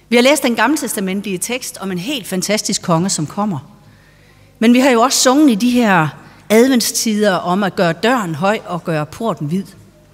Vi har læst den gammeltestamentlige tekst om en helt fantastisk konge, som kommer. Men vi har jo også sunget i de her adventstider om at gøre døren høj og gøre porten hvid.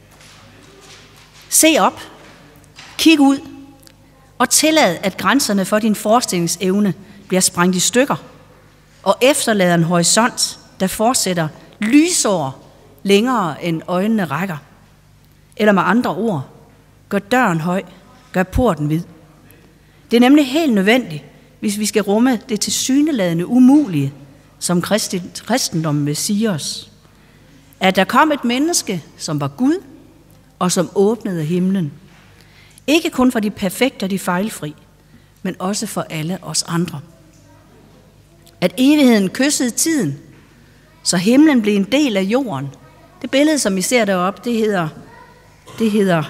Se op, kig ud og tillad, at grænserne for din forestillingsevne bliver sprængt i stykker og efterlader en horisont, der fortsætter lysår længere end øjnene rækker. Eller med andre ord, gør døren høj, gør porten hvid. Det er nemlig helt nødvendigt, hvis vi skal rumme det tilsyneladende umulige, som kristendommen vil sige os. At der kom et menneske, som var Gud, og som åbnede himlen. Ikke kun for de perfekte og de fejlfri, men også for alle os andre. At evigheden kyssede tiden, så himlen blev en del af jorden. Det billede, som vi ser deroppe, det hedder,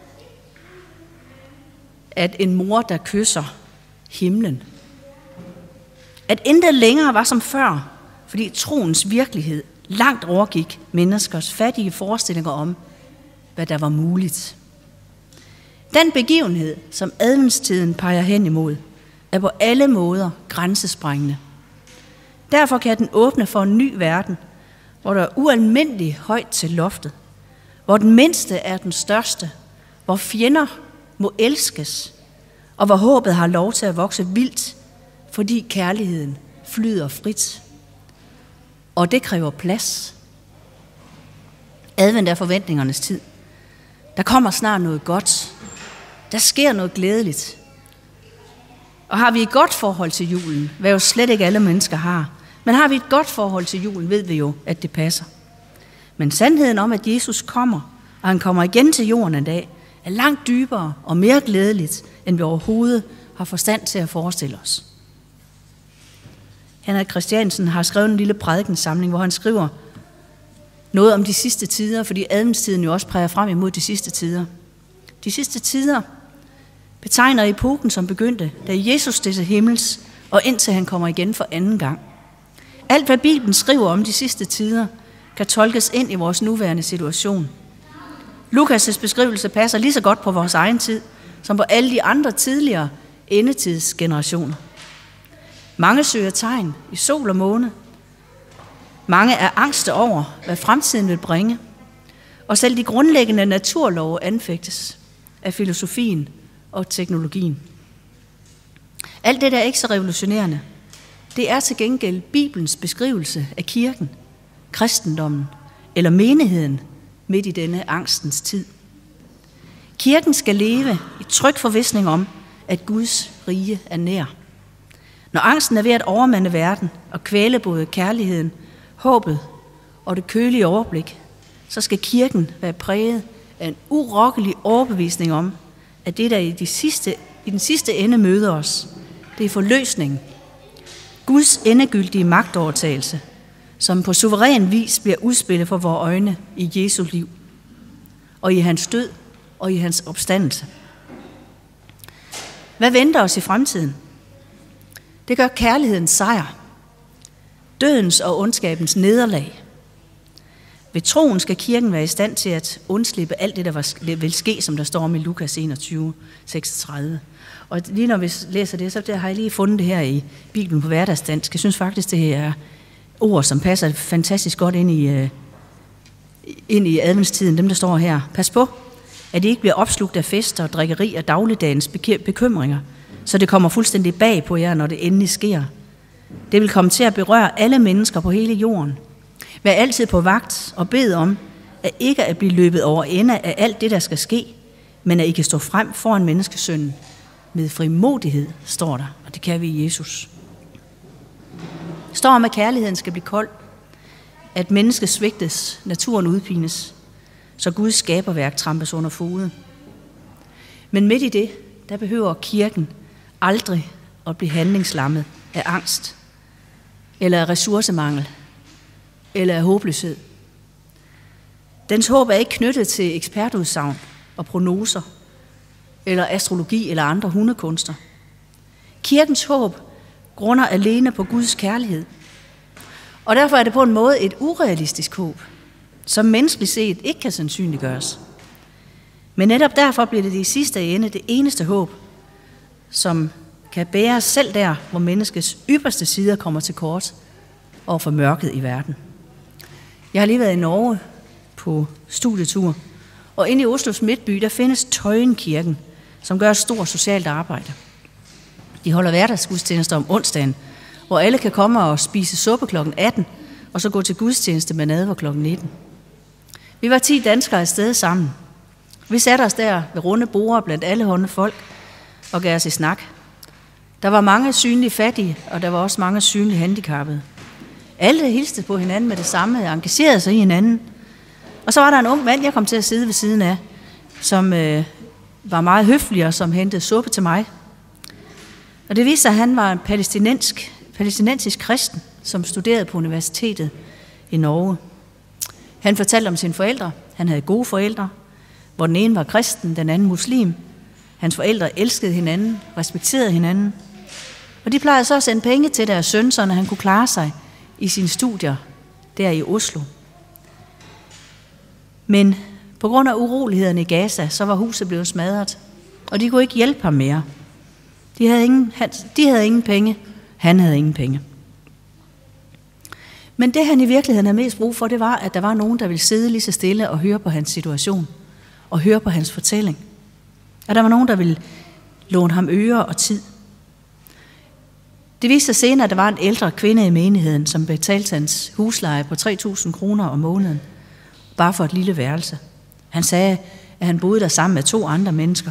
at en mor, der kysser himlen. At intet længere var som før, fordi troens virkelighed langt overgik menneskers fattige forestillinger om, hvad der var muligt. Den begivenhed, som adventstiden peger hen imod, er på alle måder grænsesprængende. Derfor kan den åbne for en ny verden, hvor der er ualmindeligt højt til loftet, hvor den mindste er den største, hvor fjender må elskes, og hvor håbet har lov til at vokse vildt, fordi kærligheden flyder frit. Og det kræver plads. Advent er forventningernes tid. Der kommer snart noget godt. Der sker noget glædeligt. Og har vi et godt forhold til julen, hvad jo slet ikke alle mennesker har, men har vi et godt forhold til julen, ved vi jo, at det passer. Men sandheden om, at Jesus kommer, og han kommer igen til jorden en dag, er langt dybere og mere glædeligt, end vi overhovedet har forstand til at forestille os. Henrik Christiansen har skrevet en lille prædikensamling, hvor han skriver noget om de sidste tider, fordi adventstiden jo også præger frem imod de sidste tider. De sidste tider betegner epoken, som begyndte, da Jesus steg til himmels, og indtil han kommer igen for anden gang. Alt, hvad Bibelen skriver om de sidste tider, kan tolkes ind i vores nuværende situation. Lukas' beskrivelse passer lige så godt på vores egen tid, som på alle de andre tidligere endetidsgenerationer. Mange søger tegn i sol og måne. Mange er angste over, hvad fremtiden vil bringe. Og selv de grundlæggende naturlove anfægtes af filosofien og teknologien. Alt det der er ikke så revolutionerende. Det er til gengæld Bibelens beskrivelse af kirken, kristendommen eller menigheden midt i denne angstens tid. Kirken skal leve i tryg forvisning om, at Guds rige er nær. Når angsten er ved at overmande verden og kvæle både kærligheden, håbet og det kølige overblik, så skal kirken være præget af en urokkelig overbevisning om, at det, der i den sidste ende møder os, det er forløsningen. Guds endegyldige magtovertagelse, som på suveræn vis bliver udspillet for vores øjne i Jesu liv, og i hans død og i hans opstandelse. Hvad venter os i fremtiden? Det gør kærlighedens sejr, dødens og ondskabens nederlag. Ved troen skal kirken være i stand til at undslippe alt det, der vil ske, som der står om i Lukas 21, 36. Og lige når vi læser det, så har jeg lige fundet det her i Bibelen på hverdagsdansk. Jeg synes faktisk, det er ord, som passer fantastisk godt ind i adventstiden, dem der står her. Pas på, at I ikke bliver opslugt af fester og drikkeri og dagligdagens bekymringer, så det kommer fuldstændig bag på jer, når det endelig sker. Det vil komme til at berøre alle mennesker på hele jorden. Vær altid på vagt og bed om, at ikke at blive løbet over ende af alt det, der skal ske, men at I kan stå frem foran menneskesønnen med frimodighed, står der, og det kan vi i Jesus. Det står om, at kærligheden skal blive kold, at mennesket svigtes, naturen udpines, så Guds skaberværk trampes under foden. Men midt i det, der behøver kirken aldrig at blive handlingslammet af angst, eller af ressourcemangel, eller af håbløshed. Dens håb er ikke knyttet til ekspertudsagn og prognoser, eller astrologi eller andre hundekunster. Kirkens håb grunder alene på Guds kærlighed. Og derfor er det på en måde et urealistisk håb, som menneskeligt set ikke kan sandsynliggøres. Men netop derfor bliver det i sidste ende det eneste håb, som kan bære selv der, hvor menneskets ypperste sider kommer til kort over for mørket i verden. Jeg har lige været i Norge på studietur, og inde i Oslos midtby, der findes Tøyenkirken, som gør et stort socialt arbejde. De holder hverdagsgudstjenester om onsdagen, hvor alle kan komme og spise suppe kl. 18, og så gå til gudstjeneste med nadver kl. 19. Vi var 10 danskere afsted sammen. Vi satte os der ved runde borde blandt alle hånde folk og gav os i snak. Der var mange synlige fattige, og der var også mange synlige handicappede. Alle hilste på hinanden med det samme, engagerede sig i hinanden. Og så var der en ung mand, jeg kom til at sidde ved siden af, som var meget høflig og som hentede suppe til mig. Og det viste sig, at han var en palæstinensisk kristen, som studerede på universitetet i Norge. Han fortalte om sine forældre. Han havde gode forældre, hvor den ene var kristen, den anden muslim. Hans forældre elskede hinanden, respekterede hinanden. Og de plejede så at sende penge til deres søn, så han kunne klare sig i sine studier der i Oslo. Men på grund af urolighederne i Gaza, så var huset blevet smadret, og de kunne ikke hjælpe ham mere. De havde ingen penge, han havde ingen penge. Men det han i virkeligheden havde mest brug for, det var, at der var nogen, der ville sidde lige så stille og høre på hans situation, og høre på hans fortælling. Og der var nogen, der ville låne ham ører og tid. Det viste sig senere, at der var en ældre kvinde i menigheden, som betalte hans husleje på 3.000 kroner om måneden, bare for et lille værelse. Han sagde, at han boede der sammen med 2 andre mennesker.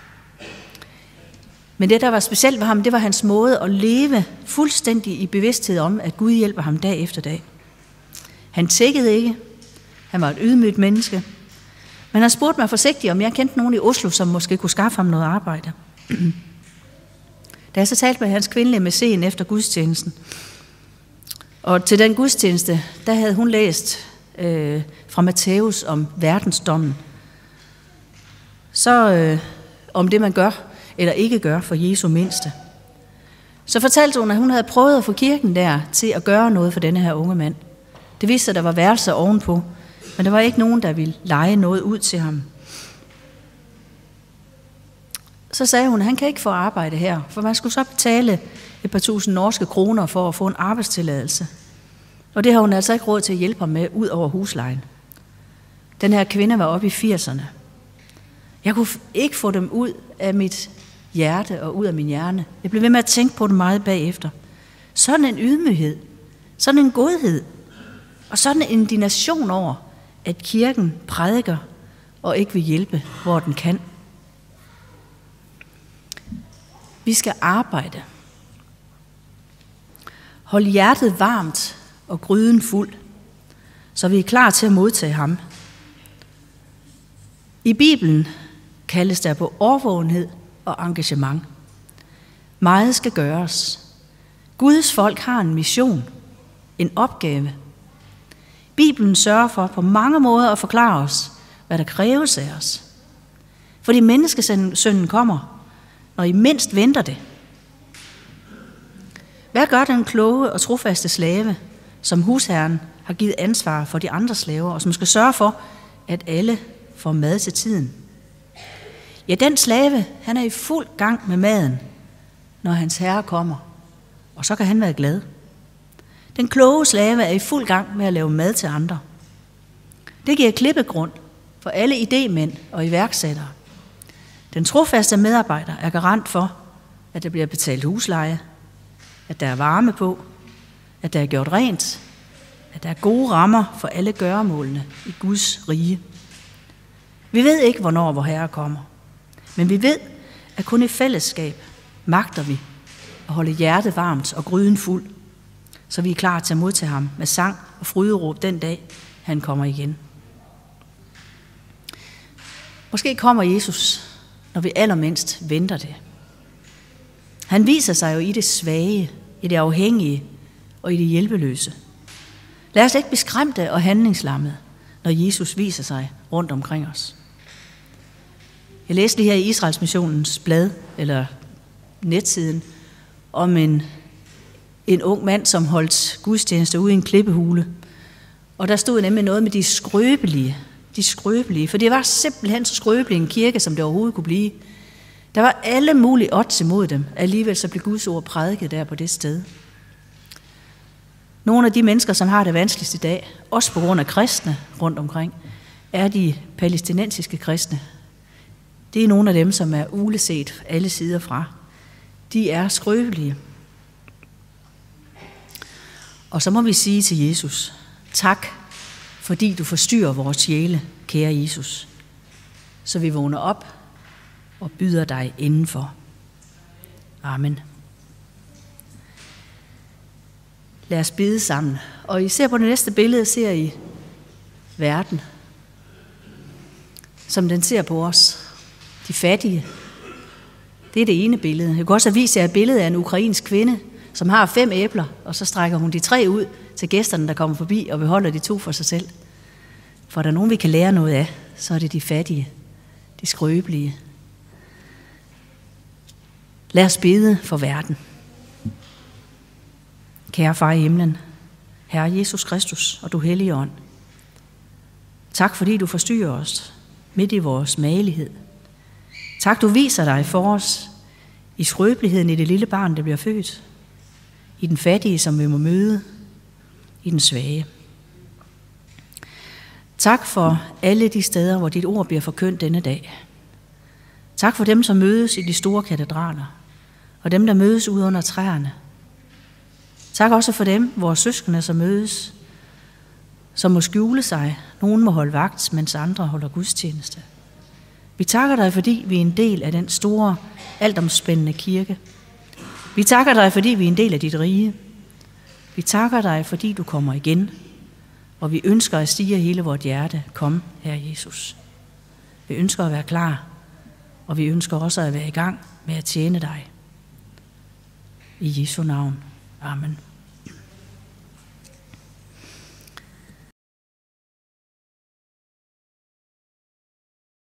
Men det, der var specielt ved ham, det var hans måde at leve fuldstændig i bevidsthed om, at Gud hjælper ham dag efter dag. Han tiggede ikke. Han var et ydmygt menneske. Men han spurgte mig forsigtigt, om jeg kendte nogen i Oslo, som måske kunne skaffe ham noget arbejde. Da jeg så talte med hans kvindelige mæcen efter gudstjenesten, og til den gudstjeneste, der havde hun læst fra Matthæus om verdensdommen. Så om det, man gør eller ikke gør for Jesu mindste. Så fortalte hun, at hun havde prøvet at få kirken der til at gøre noget for denne her unge mand. Det viste sig, at der var værelser ovenpå, men der var ikke nogen, der ville leje noget ud til ham. Så sagde hun, at han kan ikke få arbejde her, for man skulle så betale et par tusind norske kroner for at få en arbejdstilladelse. Og det har hun altså ikke råd til at hjælpe ham med ud over huslejen. Den her kvinde var oppe i 80'erne. Jeg kunne ikke få dem ud af mit hjerte og ud af min hjerne. Jeg blev ved med at tænke på det meget bagefter. Sådan en ydmyghed, sådan en godhed, og sådan en indignation over, at kirken prædiker og ikke vil hjælpe, hvor den kan. Vi skal arbejde. Hold hjertet varmt og gryden fuld, så vi er klar til at modtage ham. I Bibelen kaldes der på årvågenhed og engagement. Meget skal gøres. Guds folk har en mission, en opgave. Bibelen sørger for på mange måder at forklare os, hvad der kræves af os. Fordi menneskesynden kommer, når I mindst venter det. Hvad gør den kloge og trofaste slave, som husherren har givet ansvar for de andre slaver, og som skal sørge for, at alle får mad til tiden? Ja, den slave, han er i fuld gang med maden, når hans herre kommer, og så kan han være glad. Den kloge slave er i fuld gang med at lave mad til andre. Det giver klippegrund for alle idémænd og iværksættere. Den trofaste medarbejder er garant for, at der bliver betalt husleje, at der er varme på, at der er gjort rent, at der er gode rammer for alle gøremålene i Guds rige. Vi ved ikke, hvornår vor Herre kommer, men vi ved, at kun i fællesskab magter vi at holde hjertet varmt og gryden fuld, så vi er klar til at modtage ham med sang og fryderåb den dag, han kommer igen. Måske kommer Jesus, når vi allermindst venter det. Han viser sig jo i det svage, i det afhængige og i det hjælpeløse. Lad os ikke blive skræmte og handlingslammede, når Jesus viser sig rundt omkring os. Jeg læste lige her i Israels Missionens blad, eller netsiden, om en ung mand, som holdt gudstjeneste ude i en klippehule. Og der stod nemlig noget med de skrøbelige, for det var simpelthen så skrøbelig en kirke, som det overhovedet kunne blive. Der var alle mulige odds imod dem. Alligevel så blev Guds ord prædiket der på det sted. Nogle af de mennesker, som har det vanskeligst i dag, også på grund af kristne rundt omkring, er de palæstinensiske kristne. Det er nogle af dem, som er uleset alle sider fra. De er skrøbelige. Og så må vi sige til Jesus, tak, fordi du forstyrrer vores sjæle, kære Jesus, så vi vågner op og byder dig indenfor. Amen. Lad os bede sammen. Og I ser på det næste billede, ser I verden, som den ser på os. De fattige. Det er det ene billede. Jeg kan også vise jer et billede af en ukrainsk kvinde, som har 5 æbler, og så strækker hun de 3 ud til gæsterne, der kommer forbi, og beholder de 2 for sig selv. For der er nogen, vi kan lære noget af, så er det de fattige, de skrøbelige. Lad os bede for verden. Kære Far i himlen, Herre Jesus Kristus og du hellige ånd. Tak fordi du forstyrrer os midt i vores magelighed. Tak du viser dig for os i skrøbeligheden i det lille barn, der bliver født. I den fattige, som vi må møde. I den svage. Tak for alle de steder, hvor dit ord bliver forkyndt denne dag. Tak for dem, som mødes i de store katedraler, og dem, der mødes ude under træerne. Tak også for dem, vores søskende, som mødes, som må skjule sig. Nogen må holde vagt, mens andre holder gudstjeneste. Vi takker dig, fordi vi er en del af den store, altomspændende kirke. Vi takker dig, fordi vi er en del af dit rige. Vi takker dig, fordi du kommer igen, og vi ønsker at stige hele vort hjerte. Kom, Herre Jesus. Vi ønsker at være klar, og vi ønsker også at være i gang med at tjene dig. I Jesu navn. Amen.